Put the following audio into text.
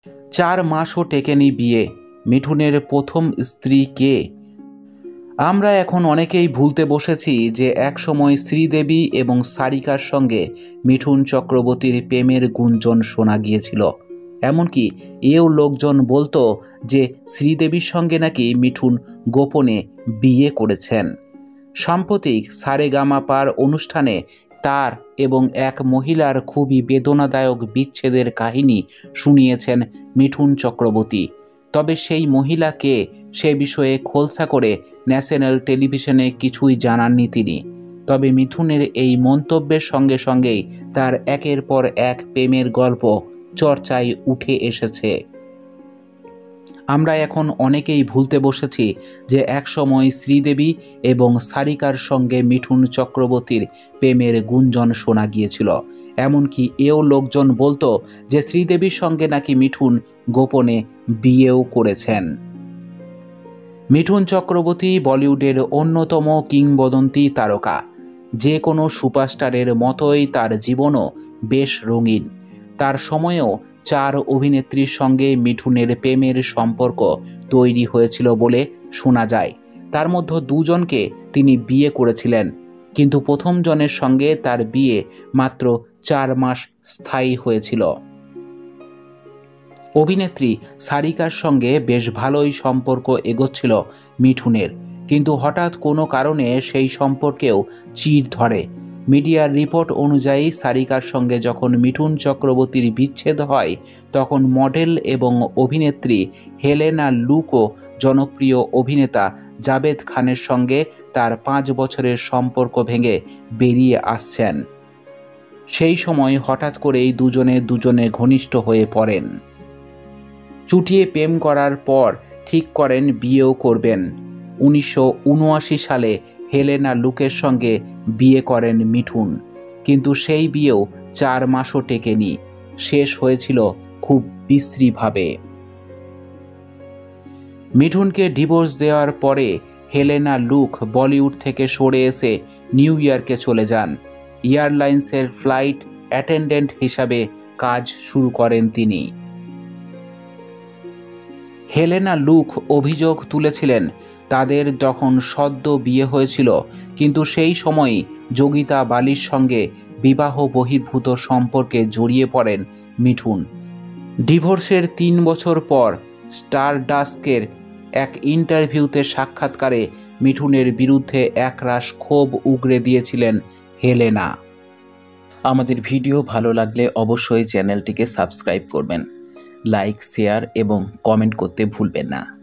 4 মাসও টেকেনি বিয়ে। মিঠুনের প্রথম স্ত্রী কে? আমরা এখন অনেকেই ভুলতে বসেছি যে একসময় শ্রীদেবী এবং সারিকার সঙ্গে মিঠুন চক্রবর্তীর প্রেমের গুঞ্জন শোনা গিয়েছিল। এমনকি এও লোকজন বলতো যে শ্রীদেবীর সঙ্গে নাকি মিঠুন গোপনে বিয়ে করেছেন। সাম্প্রতিক সারেগামাপার অনুষ্ঠানে তার এবং এক মহিলার খুবই বেদনাদায়ক বিচ্ছেদের কাহিনী শুনিয়েছেন মিঠুন চক্রবর্তী। তবে সেই মহিলা কে সে বিষয়ে খোলসা করে ন্যাশনাল টেলিভিশনে কিছুই জানাননি তিনি। তবে মিঠুনের এই মন্তব্যের সঙ্গে সঙ্গেই তার একের পর এক প্রেমের গল্প চর্চায় উঠে এসেছে। আমরা এখন অনেকেই ভুলতে বসেছি যে একসময় শ্রীদেবী এবং সারিকার সঙ্গে মিঠুন চক্রবর্তীর প্রেমের গুঞ্জন শোনা গিয়েছিল। এমনকি এও লোকজন বলতো যে শ্রীদেবীর সঙ্গে নাকি মিঠুন গোপনে বিয়েও করেছেন। মিঠুন চক্রবর্তী বলিউডের অন্যতম কিংবদন্তি তারকা। যে কোনো সুপারস্টারের মতোই তার জীবনও বেশ রঙিন। তার সময়েও 4 অভিনেত্রীর সঙ্গে মিঠুনের প্রেমের সম্পর্ক তৈরি হয়েছিল বলে শোনা যায়। তার মধ্যে 2 জনকে তিনি বিয়ে করেছিলেন, কিন্তু প্রথম জনের সঙ্গে তার বিয়ে মাত্র 4 মাস স্থায়ী হয়েছিল। অভিনেত্রী সারিকার সঙ্গে বেশ ভালোই সম্পর্ক এগোচ্ছিল মিঠুনের, কিন্তু হঠাৎ কোনো কারণে সেই সম্পর্কেও চিড় ধরে। মিডিয়ার রিপোর্ট অনুযায়ী সারিকার সঙ্গে যখন মিঠুন চক্রবর্তীর বিচ্ছেদ হয়, তখন মডেল এবং অভিনেত্রী হেলেনা লুকও জনপ্রিয় অভিনেতা জাভেদ খানের সঙ্গে তার 5 বছরের সম্পর্ক ভেঙে বেরিয়ে আসছেন। সেই সময় হঠাৎ করেই দুজনে ঘনিষ্ঠ হয়ে পড়েন। চুটিয়ে প্রেম করার পর ঠিক করেন বিয়েও করবেন। 1979 সালে হেলেনা লুকের সঙ্গে বিয়ে করেন মিঠুন, কিন্তু সেই বিয়েও 4 মাসও টেকেনি, শেষ হয়েছিল খুব বিশ্রীভাবে। মিঠুনকে ডিভোর্স দেওয়ার পরে হেলেনা লুক বলিউড থেকে সরে এসে নিউ ইয়র্কে চলে যান। এয়ারলাইন্সের ফ্লাইট অ্যাটেন্ডেন্ট হিসাবে কাজ শুরু করেন তিনি। হেলেনা লুক অভিযোগ তুলেছিলেন তাদের যখন সদ্য বিয়ে হয়েছিল, কিন্তু সেই সময়ই যোগিতা বালির সঙ্গে বিবাহ বহির্ভূত সম্পর্কে জড়িয়ে পড়েন মিঠুন। ডিভোর্সের 3 বছর পর স্টারডাস্টের এক ইন্টারভিউতে সাক্ষাৎকারে মিঠুনের বিরুদ্ধে একরাশ ক্ষোভ উগরে দিয়েছিলেন হেলেনা। আমাদের ভিডিও ভালো লাগলে অবশ্যই চ্যানেলটিকে সাবস্ক্রাইব করবেন, লাইক, শেয়ার এবং কমেন্ট করতে ভুলবেন না।